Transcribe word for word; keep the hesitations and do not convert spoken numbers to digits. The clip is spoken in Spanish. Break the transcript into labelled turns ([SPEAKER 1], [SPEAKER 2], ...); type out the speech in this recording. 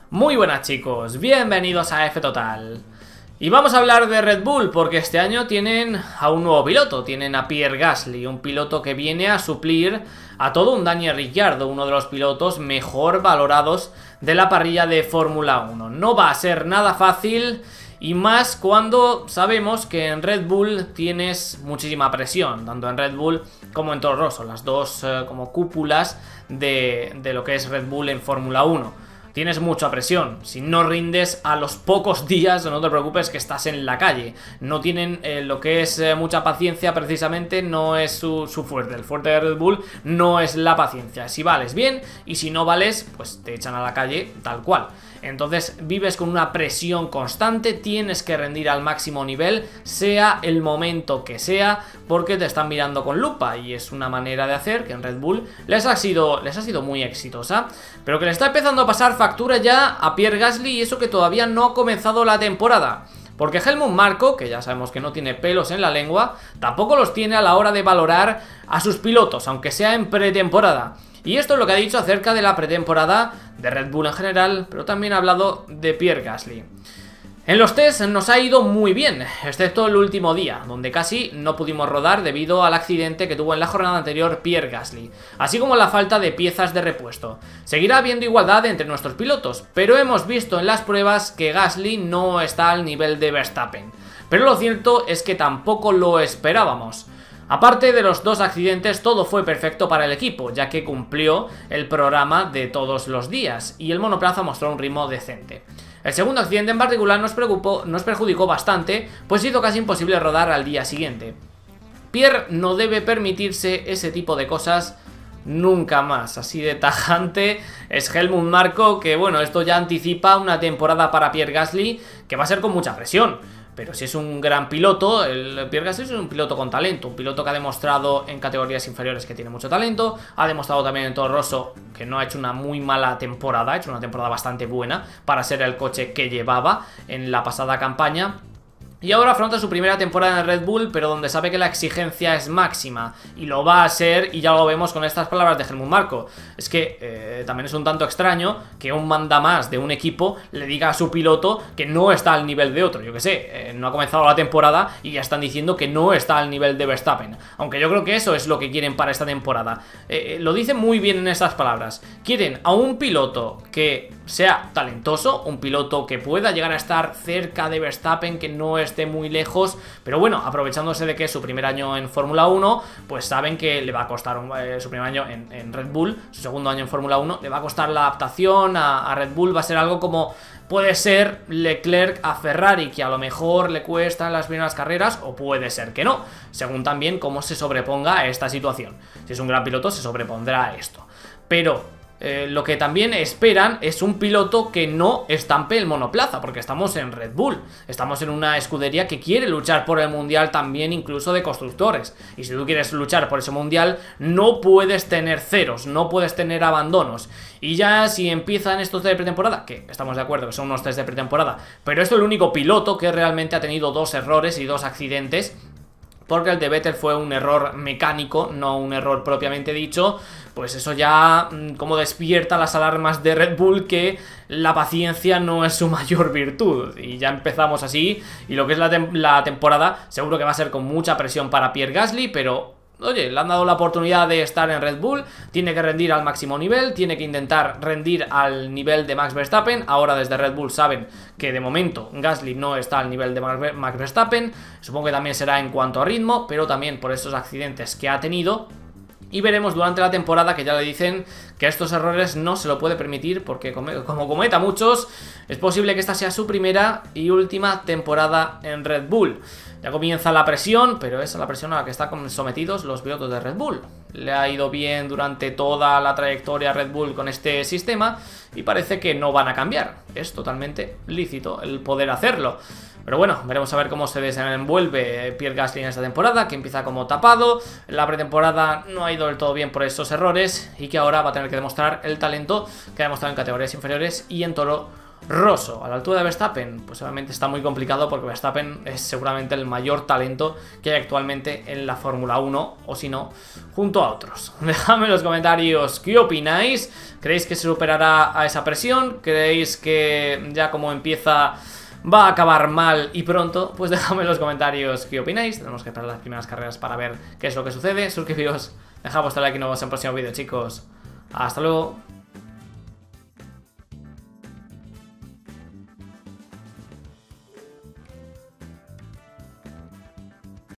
[SPEAKER 1] Muy buenas chicos, bienvenidos a F Total. Y vamos a hablar de Red Bull porque este año tienen a un nuevo piloto, tienen a Pierre Gasly, un piloto que viene a suplir a todo un Daniel Ricciardo, uno de los pilotos mejor valorados de la parrilla de Fórmula uno. No va a ser nada fácil y más cuando sabemos que en Red Bull tienes muchísima presión, tanto en Red Bull como en Toro Rosso, las dos eh, como cúpulas de, de lo que es Red Bull en Fórmula uno. Tienes mucha presión, si no rindes a los pocos días, no te preocupes que estás en la calle. No tienen eh, lo que es eh, mucha paciencia, precisamente no es su, su fuerte. El fuerte de Red Bull no es la paciencia. Si vales bien y si no vales, pues te echan a la calle tal cual. Entonces vives con una presión constante, tienes que rendir al máximo nivel, sea el momento que sea, porque te están mirando con lupa y es una manera de hacer que en Red Bull les ha sido, les ha sido muy exitosa, pero que le está empezando a pasar factura ya a Pierre Gasly y eso que todavía no ha comenzado la temporada. Porque Helmut Marko, que ya sabemos que no tiene pelos en la lengua, tampoco los tiene a la hora de valorar a sus pilotos, aunque sea en pretemporada. Y esto es lo que ha dicho acerca de la pretemporada de Red Bull en general, pero también ha hablado de Pierre Gasly. En los tests nos ha ido muy bien, excepto el último día, donde casi no pudimos rodar debido al accidente que tuvo en la jornada anterior Pierre Gasly, así como la falta de piezas de repuesto. Seguirá habiendo igualdad entre nuestros pilotos, pero hemos visto en las pruebas que Gasly no está al nivel de Verstappen. Pero lo cierto es que tampoco lo esperábamos. Aparte de los dos accidentes, todo fue perfecto para el equipo, ya que cumplió el programa de todos los días y el monoplaza mostró un ritmo decente. El segundo accidente en particular nos preocupó, nos perjudicó bastante, pues hizo casi imposible rodar al día siguiente. Pierre no debe permitirse ese tipo de cosas nunca más, así de tajante es Helmut Marko, que bueno, esto ya anticipa una temporada para Pierre Gasly que va a ser con mucha presión. Pero si es un gran piloto, el Pierre Gasly es un piloto con talento, un piloto que ha demostrado en categorías inferiores que tiene mucho talento, ha demostrado también en Toro Rosso que no ha hecho una muy mala temporada, ha hecho una temporada bastante buena para ser el coche que llevaba en la pasada campaña. Y ahora afronta su primera temporada en Red Bull, pero donde sabe que la exigencia es máxima. Y lo va a ser, y ya lo vemos con estas palabras de Helmut Marko. Es que eh, también es un tanto extraño que un mandamás de un equipo le diga a su piloto que no está al nivel de otro. Yo que sé, eh, no ha comenzado la temporada y ya están diciendo que no está al nivel de Verstappen. Aunque yo creo que eso es lo que quieren para esta temporada. Eh, lo dicen muy bien en estas palabras. Quieren a un piloto que sea talentoso, un piloto que pueda llegar a estar cerca de Verstappen, que no esté muy lejos, pero bueno, aprovechándose de que es su primer año en Fórmula uno, pues saben que le va a costar un, eh, su primer año en, en Red Bull, su segundo año en Fórmula uno, le va a costar la adaptación a, a Red Bull, va a ser algo como puede ser Leclerc a Ferrari, que a lo mejor le cuesta en las primeras carreras, o puede ser que no, según también cómo se sobreponga a esta situación. Si es un gran piloto, se sobrepondrá a esto. Pero Eh, lo que también esperan es un piloto que no estampe el monoplaza, porque estamos en Red Bull, estamos en una escudería que quiere luchar por el mundial también, incluso de constructores, y si tú quieres luchar por ese mundial no puedes tener ceros, no puedes tener abandonos. Y ya si empiezan estos de pretemporada, que estamos de acuerdo que son unos test de pretemporada, pero esto es el único piloto que realmente ha tenido dos errores y dos accidentes, porque el de Vettel fue un error mecánico, no un error propiamente dicho, pues eso ya como despierta las alarmas de Red Bull, que la paciencia no es su mayor virtud. Y ya empezamos así, y lo que es la, tem la temporada seguro que va a ser con mucha presión para Pierre Gasly, pero oye, le han dado la oportunidad de estar en Red Bull, tiene que rendir al máximo nivel, tiene que intentar rendir al nivel de Max Verstappen. Ahora desde Red Bull saben que de momento Gasly no está al nivel de Max Verstappen, supongo que también será en cuanto a ritmo, pero también por esos accidentes que ha tenido. Y veremos durante la temporada, que ya le dicen que estos errores no se lo puede permitir, porque como cometa muchos, es posible que esta sea su primera y última temporada en Red Bull. Ya comienza la presión, pero es la presión a la que están sometidos los pilotos de Red Bull. Le ha ido bien durante toda la trayectoria a Red Bull con este sistema y parece que no van a cambiar. Es totalmente lícito el poder hacerlo. Pero bueno, veremos a ver cómo se desenvuelve Pierre Gasly en esta temporada, que empieza como tapado. La pretemporada no ha ido del todo bien por esos errores y que ahora va a tener que demostrar el talento que ha demostrado en categorías inferiores y en Toro horroroso. A la altura de Verstappen, pues obviamente está muy complicado porque Verstappen es seguramente el mayor talento que hay actualmente en la Fórmula uno, o si no, junto a otros. Dejadme en los comentarios qué opináis. ¿Creéis que se superará a esa presión? ¿Creéis que ya como empieza va a acabar mal y pronto? Pues dejadme en los comentarios qué opináis. Tenemos que esperar las primeras carreras para ver qué es lo que sucede. Suscribiros, dejad vuestro like y nos vemos en el próximo vídeo, chicos. Hasta luego.